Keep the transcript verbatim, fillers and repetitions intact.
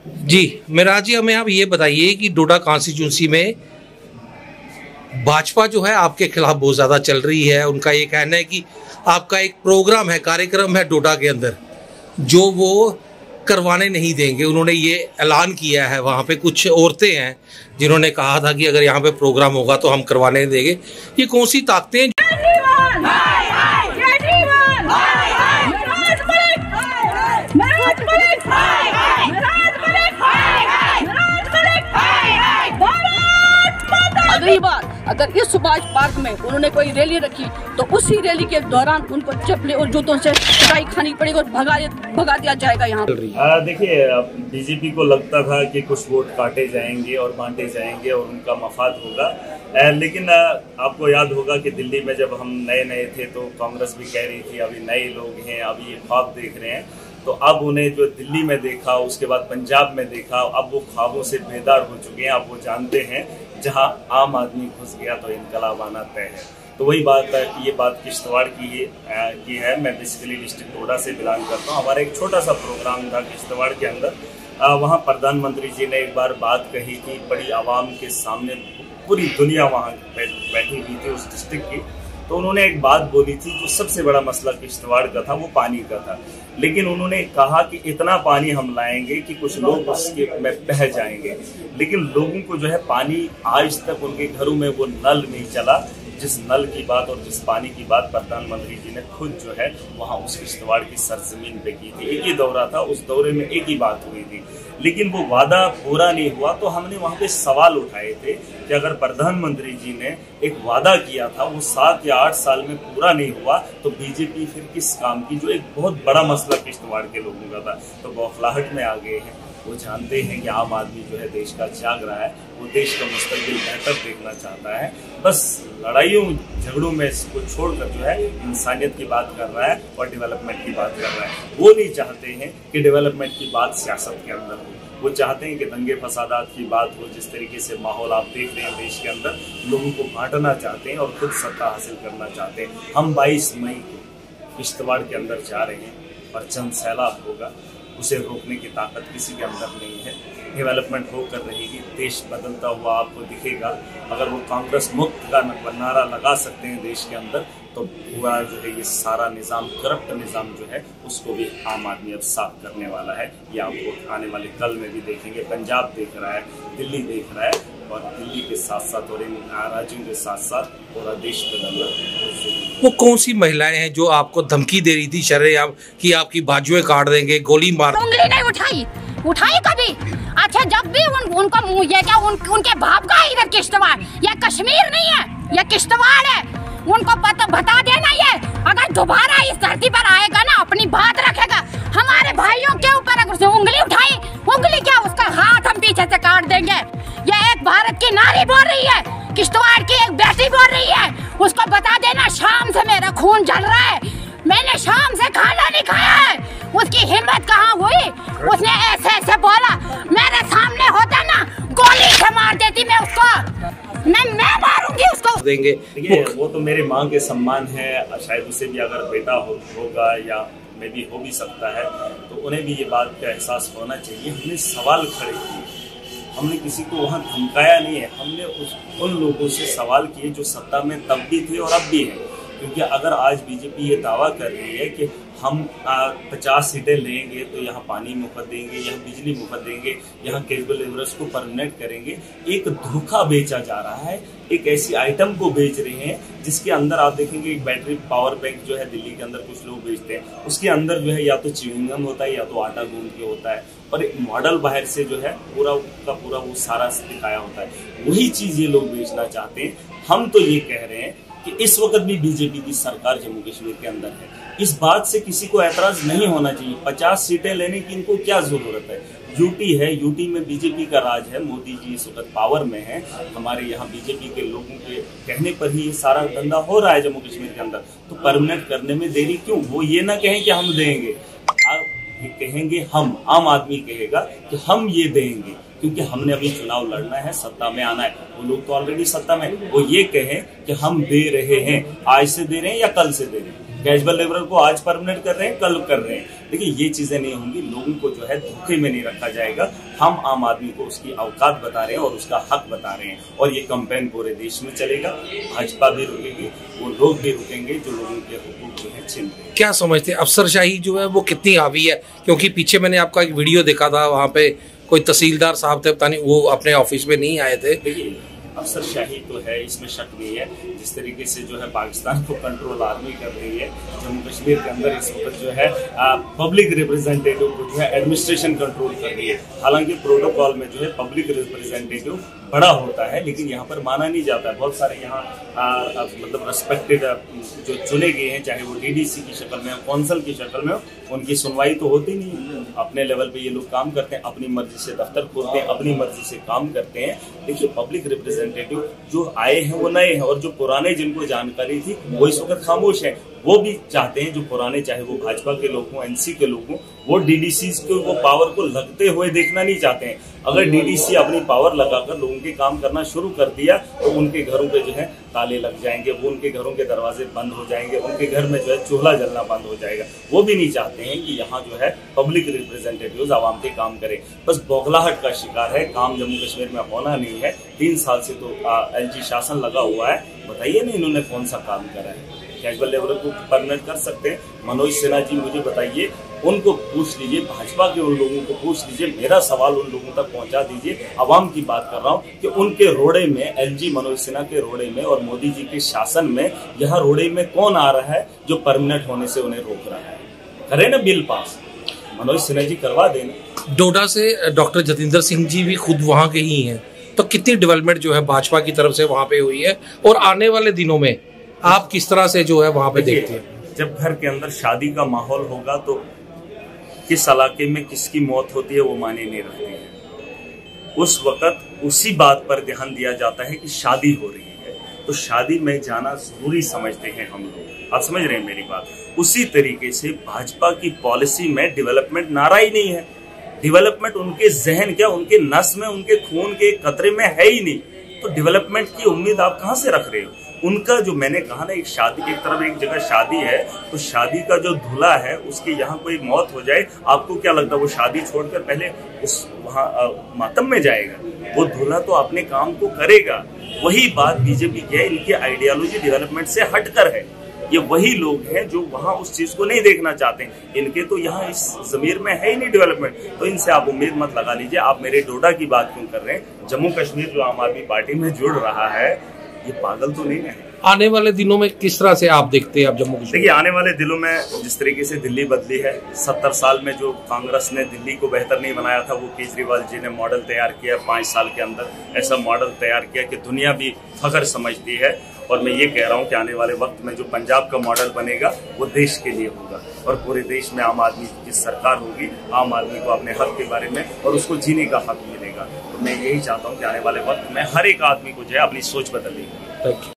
जी मेराज जी, हमें आप ये बताइए कि डोडा कॉन्स्टिट्यूंसी में भाजपा जो है आपके खिलाफ बहुत ज्यादा चल रही है। उनका ये कहना है कि आपका एक प्रोग्राम है, कार्यक्रम है डोडा के अंदर, जो वो करवाने नहीं देंगे। उन्होंने ये ऐलान किया है। वहाँ पे कुछ औरतें हैं जिन्होंने कहा था कि अगर यहाँ पे प्रोग्राम होगा तो हम करवाने नहीं देंगे। ये कौन सी ताकतें हैं? अगली बार अगर इस सुभाष पार्क में उन्होंने कोई रैली रखी तो उसी रैली के दौरान उनको चप्पलें और जूतों से पिटाई खानी पड़ेगी और भगा भगा दिया जाएगा। यहाँ देखिए, बीजेपी को लगता था कि कुछ वोट काटे जाएंगे और बांटे जाएंगे और उनका मफाद होगा, आ, लेकिन आ, आपको याद होगा कि दिल्ली में जब हम नए नए थे तो कांग्रेस भी कह रही थी अभी नए लोग हैं, अभी ये ख्वाब देख रहे हैं। तो अब उन्हें जो दिल्ली में देखा, उसके बाद पंजाब में देखा, अब वो ख्वाबों से बेदार हो चुके हैं। अब वो जानते हैं जहां आम आदमी घुस गया तो इनकलाब आना तय है। तो वही बात है कि ये बात किश्तवाड़ की है की है मैं बेसिकली डिस्ट्रिक्ट डोडा से बिलोंग करता हूँ। हमारा एक छोटा सा प्रोग्राम था किश्तवाड़ के अंदर। वहाँ प्रधानमंत्री जी ने एक बार बात कही थी बड़ी आवाम के सामने, पूरी दुनिया वहाँ बैठी हुई थी उस डिस्ट्रिक्ट की। तो उन्होंने एक बात बोली थी, जो सबसे बड़ा मसला किश्तवाड़ का था वो पानी का था। लेकिन उन्होंने कहा कि इतना पानी हम लाएंगे कि कुछ लोग उसके में बह जाएंगे। लेकिन लोगों को जो है पानी आज तक उनके घरों में वो नल नहीं चला, जिस नल की बात और जिस पानी की बात प्रधानमंत्री जी ने खुद जो है वहाँ उस किश्तवाड़ की सरजमीन पे की थी। एक ही दौरा था, उस दौरे में एक ही बात हुई थी, लेकिन वो वादा पूरा नहीं हुआ। तो हमने वहाँ पे सवाल उठाए थे कि अगर प्रधानमंत्री जी ने एक वादा किया था वो सात या आठ साल में पूरा नहीं हुआ तो बीजेपी फिर किस काम की, जो एक बहुत बड़ा मसला किश्तवाड़ के लोगों का था। तो बौखलाहट में आ गए हैं। वो जानते हैं कि आम आदमी जो है देश का जाग रहा है, वो देश का मुस्तकबिल बेहतर देखना चाहता है। बस लड़ाइयों झगड़ों में इसको छोड़कर जो है इंसानियत की बात कर रहा है और डेवलपमेंट की बात कर रहा है। वो नहीं चाहते हैं कि डेवलपमेंट की बात सियासत के अंदर हो। वो चाहते हैं कि दंगे फसादात की बात हो। जिस तरीके से माहौल आप देख रहे हैं देश के अंदर, लोगों को बांटना चाहते हैं और खुद सत्ता हासिल करना चाहते हैं। हम बाईस मई को किश्तवाड़ के अंदर जा रहे हैं और जन सैलाब होगा, उसे रोकने की ताकत किसी के अंदर नहीं है। डेवलपमेंट होकर रहेगी, देश बदलता हुआ आपको दिखेगा। अगर वो कांग्रेस मुक्त का नारा लगा सकते हैं देश के अंदर, तो पूरा जो है ये सारा निज़ाम, करप्ट निज़ाम जो है उसको भी आम आदमी अब साफ करने वाला है। ये आपको आने वाले कल में भी देखेंगे। पंजाब देख रहा है, दिल्ली देख रहा है, और दिल्ली के साथ साथ और इन राज्यों के साथ साथ पूरा देश बदल रहा है। वो कौन सी महिलाएं हैं जो आपको धमकी दे रही थी शरेआम कि आपकी बाजुएं काट देंगे, गोली मार? उंगली नहीं उठाई उठाई कभी। अच्छा, जब भी उन, उनको मुँह ये क्या उन, उनके बाप का इधर किश्तवाड़, ये कश्मीर नहीं है, ये किश्तवाड़ है। उनको पता बता देना, ये अगर दोबारा इस धरती पर आएगा ना अपनी बात रखेगा। हमारे भाइयों के ऊपर अगर उंगली उठाई, उंगली क्या उसका हाथ हम पीछे से काट देंगे। ये एक भारत की नारी बोल रही है, किश्तवाड़ की एक बेटी बोल रही है, उसको बता देना शाम से मेरा खून जल रहा है, मैंने शाम से खाना नहीं खाया है। उसकी हिम्मत कहाँ हुई, उसने ऐसे ऐसे बोला। मेरे सामने होता ना गोली से मार देती मैं उसको, मैं मैं मारूंगी उसको। देंगे देखिए, वो तो मेरे माँ के सम्मान है। शायद उसे भी अगर बेटा हो, होगा या मैं भी हो भी सकता है, तो उन्हें भी ये बात का एहसास होना चाहिए। हमने सवाल खड़े किए, हमने किसी को वहाँ धमकाया नहीं है। हमने उस उन लोगों से सवाल किए जो सत्ता में तब भी थे और अब भी हैं। क्योंकि अगर आज बीजेपी ये दावा कर रही है कि हम पचास सीटें लेंगे तो यहाँ पानी मुफ्त देंगे, यहाँ बिजली मुफ्त देंगे, यहाँ केबल लेबरर्स को परमानेंट करेंगे, एक धोखा बेचा जा रहा है। एक ऐसी आइटम को बेच रहे हैं जिसके अंदर आप देखेंगे एक बैटरी पावर बैंक जो है दिल्ली के अंदर कुछ लोग बेचते हैं, उसके अंदर जो है या तो च्युइंगम होता है या तो आटा गूंद के होता है, और एक मॉडल बाहर से जो है पूरा का पूरा वो सारा दिखाया होता है। वही चीज ये लोग बेचना चाहते हैं। हम तो ये कह रहे हैं कि इस वक्त भी बीजेपी की सरकार जम्मू कश्मीर के अंदर है। इस बात से किसी को ऐतराज नहीं होना चाहिए। पचास सीटें लेने की इनको क्या जरूरत है? यूटी है, यूटी में बीजेपी का राज है, मोदी जी इस वक्त पावर में है। हमारे यहाँ बीजेपी के लोगों के कहने पर ही ये सारा धंधा हो रहा है जम्मू कश्मीर के अंदर। तो परमानेंट करने में देरी क्यों? वो ये ना कहें कि हम देंगे, आप ये कहेंगे, हम आम आदमी कहेगा कि हम ये देंगे, क्योंकि हमने अभी चुनाव लड़ना है, सत्ता में आना है। वो लोग तो ऑलरेडी सत्ता में, वो ये कहें कि हम दे रहे हैं, आज से दे रहे हैं या कल से दे रहे हैं। कैजुअल लेबर को आज परमानेंट कर रहे हैं, कल कर रहे हैं। देखिए ये चीजें नहीं होंगी, लोगों को जो है धोखे में नहीं रखा जाएगा। हम आम आदमी को उसकी औकात बता रहे हैं और उसका हक बता रहे हैं, और ये कैंपेन पूरे देश में चलेगा। भाजपा भी रुकेगी, वो लोग भी रुकेंगे जो लोगों के हुकूक जो है छीन रहे हैं। क्या समझते हैं अफसरशाही जो है वो कितनी हावी है? क्योंकि पीछे मैंने आपका एक वीडियो देखा था, वहाँ पे कोई तहसीलदार साहब थे, पता नहीं वो अपने ऑफिस में नहीं आए थे। देखिए अफसरशाही तो है, इसमें शक नहीं है। जिस तरीके से जो है पाकिस्तान को कंट्रोल आर्मी कर रही है, जम्मू कश्मीर के अंदर इस वक्त जो है पब्लिक रिप्रेजेंटेटिव को जो है एडमिनिस्ट्रेशन कंट्रोल कर रही है। हालांकि प्रोटोकॉल में जो है पब्लिक रिप्रेजेंटेटिव बड़ा होता है, लेकिन यहाँ पर माना नहीं जाता है। बहुत सारे यहाँ मतलब रेस्पेक्टेड जो चुने गए हैं, चाहे वो डीडीसी की शक्ल में हो, कौंसल की शक्ल में हो, उनकी सुनवाई तो होती नहीं। अपने लेवल पे ये लोग काम करते हैं, अपनी मर्जी से दफ्तर खोलते हैं, अपनी मर्जी से काम करते हैं। देखिए पब्लिक रिप्रेजेंटेटिव जो आए हैं वो नए हैं, और जो पुराने जिनको जानकारी थी वो इस वक्त खामोश है। वो भी चाहते हैं, जो पुराने चाहे वो भाजपा के लोग हों, एनसी के लोग हों, वो डीडीसी को वो पावर को लगते हुए देखना नहीं चाहते हैं। अगर डीडीसी अपनी पावर लगाकर लोगों के काम करना शुरू कर दिया तो उनके घरों पे जो है ताले लग जाएंगे, वो उनके घरों के दरवाजे बंद हो जाएंगे, उनके घर में जो है चूल्हा जलना बंद हो जाएगा। वो भी नहीं चाहते हैं कि यहाँ जो है पब्लिक रिप्रेजेंटेटिव्स आवाम के काम करें। बस बौखलाहट का शिकार है, काम जम्मू कश्मीर में होना नहीं है। तीन साल से तो एलजी शासन लगा हुआ है, बताइए ना इन्होंने कौन सा काम करा है? कैजुअल लेबर को परमानेंट कर सकते हैं। मनोज सिन्हा जी मुझे बताइए, उनको पूछ लीजिए, भाजपा के उन लोगों को पूछ लीजिए, मेरा सवाल उन लोगों तक पहुंचा दीजिए। अवाम की बात कर रहा हूं कि उनके रोड़े में, एलजी मनोज सिन्हा के रोड़े में और मोदी जी के शासन में यहाँ रोड़े में कौन आ रहा है जो परमानेंट होने से उन्हें रोक रहा है? करे ना बिल पास, मनोज सिन्हा जी करवा देना। डोडा से डॉक्टर जतिंदर सिंह जी भी खुद वहाँ के ही हैं, तो कितनी डेवलपमेंट जो है भाजपा की तरफ से वहाँ पे हुई है, और आने वाले दिनों में आप किस तरह से जो है वहाँ पे देखते हैं? जब घर के अंदर शादी का माहौल होगा तो किस इलाके में किसकी मौत होती है वो मायने नहीं रखते हैं। उस वक्त उसी बात पर ध्यान दिया जाता है कि शादी हो रही है, तो शादी में जाना जरूरी समझते हैं हम लोग। आप समझ रहे हैं मेरी बात? उसी तरीके से भाजपा की पॉलिसी में डेवलपमेंट नारा ही नहीं है। डेवलपमेंट उनके जहन क्या, उनके नस में, उनके खून के कतरे में है ही नहीं। तो डेवलपमेंट की उम्मीद आप कहाँ से रख रहे हो? उनका जो मैंने कहा ना, एक शादी, एक तरफ एक जगह शादी है, तो शादी का जो दूल्हा है उसकी यहाँ कोई मौत हो जाए, आपको क्या लगता है वो शादी छोड़कर पहले उस वहाँ मातम में जाएगा? वो दूल्हा तो अपने काम को करेगा। वही बात बीजेपी की है, इनकी आइडियोलॉजी डेवलपमेंट से हटकर है। ये वही लोग हैं जो वहाँ उस चीज को नहीं देखना चाहते। इनके तो यहाँ इस जमीर में है ही नहीं डेवलपमेंट, तो इनसे आप उम्मीद मत लगा लीजिए। आप मेरे डोडा की बात क्यों कर रहे हैं? जम्मू कश्मीर जो आम आदमी पार्टी में जुड़ रहा है, ये पागल तो नहीं है। आने वाले दिनों में किस तरह से आप देखते हैं आप जम्मू कश्मीर? देखिए आने वाले दिनों में जिस तरीके से दिल्ली बदली है, सत्तर साल में जो कांग्रेस ने दिल्ली को बेहतर नहीं बनाया था, वो केजरीवाल जी ने मॉडल तैयार किया। पाँच साल के अंदर ऐसा मॉडल तैयार किया कि दुनिया भी फख्र समझती है। और मैं ये कह रहा हूँ कि आने वाले वक्त में जो पंजाब का मॉडल बनेगा वो देश के लिए होगा, और पूरे देश में आम आदमी की सरकार होगी। आम आदमी को अपने हक के बारे में और उसको जीने का हक मिलेगा। तो मैं यही चाहता हूँ कि आने वाले वक्त में हर एक आदमी को जो है अपनी सोच बदलनी होगी।